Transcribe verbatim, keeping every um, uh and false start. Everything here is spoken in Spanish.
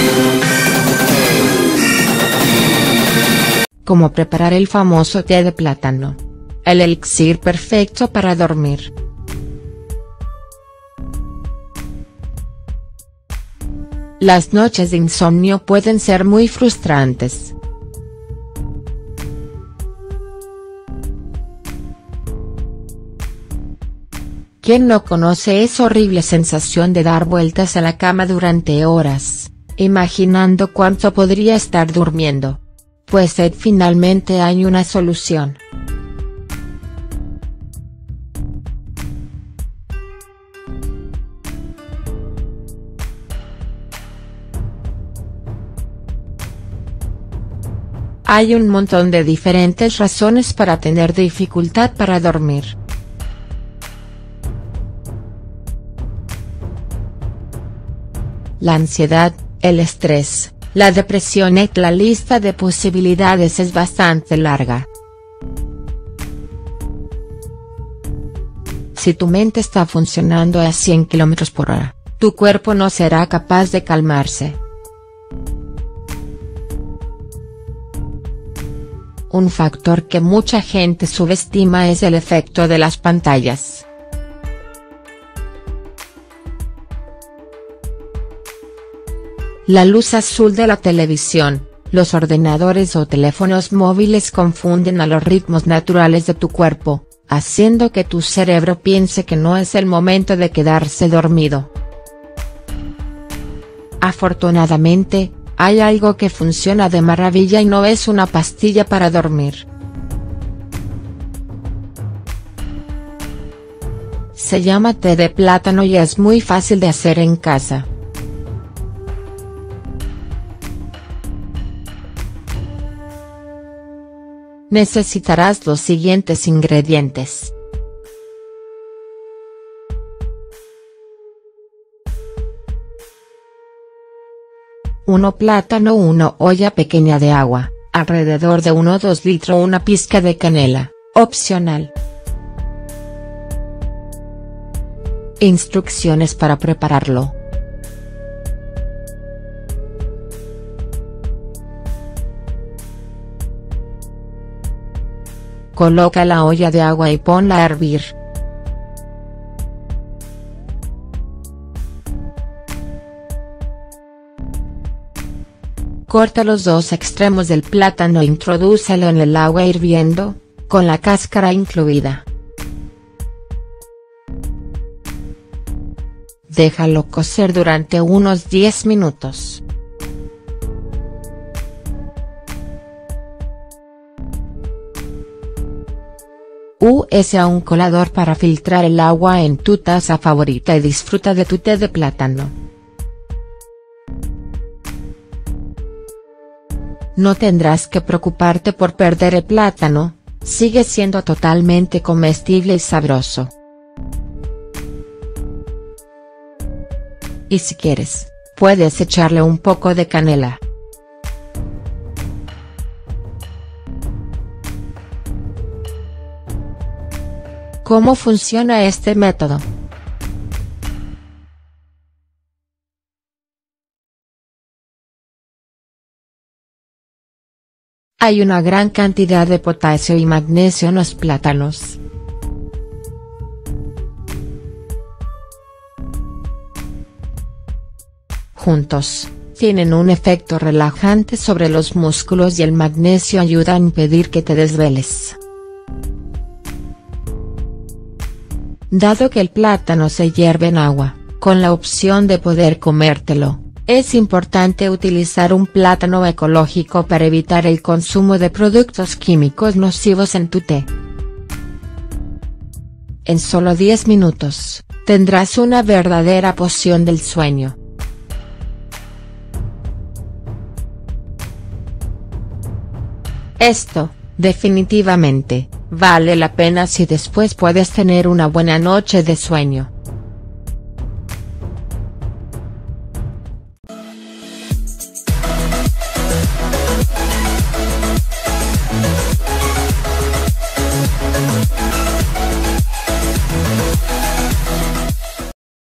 Cómo preparar el famoso té de plátano. El elixir perfecto para dormir. Las noches de insomnio pueden ser muy frustrantes. ¿Quién no conoce esa horrible sensación de dar vueltas a la cama durante horas, imaginando cuánto podría estar durmiendo? Pues eh, finalmente hay una solución. Hay un montón de diferentes razones para tener dificultad para dormir. La ansiedad, el estrés, la depresión y la lista de posibilidades es bastante larga. Si tu mente está funcionando a cien kilómetros por hora, tu cuerpo no será capaz de calmarse. Un factor que mucha gente subestima es el efecto de las pantallas. La luz azul de la televisión, los ordenadores o teléfonos móviles confunden a los ritmos naturales de tu cuerpo, haciendo que tu cerebro piense que no es el momento de quedarse dormido. Afortunadamente, hay algo que funciona de maravilla y no es una pastilla para dormir. Se llama té de plátano y es muy fácil de hacer en casa. Necesitarás los siguientes ingredientes. uno plátano, una olla pequeña de agua, alrededor de uno a dos litros, una pizca de canela, opcional. Instrucciones para prepararlo. Coloca la olla de agua y ponla a hervir. Corta los dos extremos del plátano e introdúcelo en el agua hirviendo, con la cáscara incluida. Déjalo cocer durante unos diez minutos. Usa un colador para filtrar el agua en tu taza favorita y disfruta de tu té de plátano. No tendrás que preocuparte por perder el plátano, sigue siendo totalmente comestible y sabroso. Y si quieres, puedes echarle un poco de canela. ¿Cómo funciona este método? Hay una gran cantidad de potasio y magnesio en los plátanos. Juntos, tienen un efecto relajante sobre los músculos y el magnesio ayuda a impedir que te desveles. Dado que el plátano se hierve en agua, con la opción de poder comértelo, es importante utilizar un plátano ecológico para evitar el consumo de productos químicos nocivos en tu té. En solo diez minutos, tendrás una verdadera poción del sueño. Esto, definitivamente, vale la pena si después puedes tener una buena noche de sueño.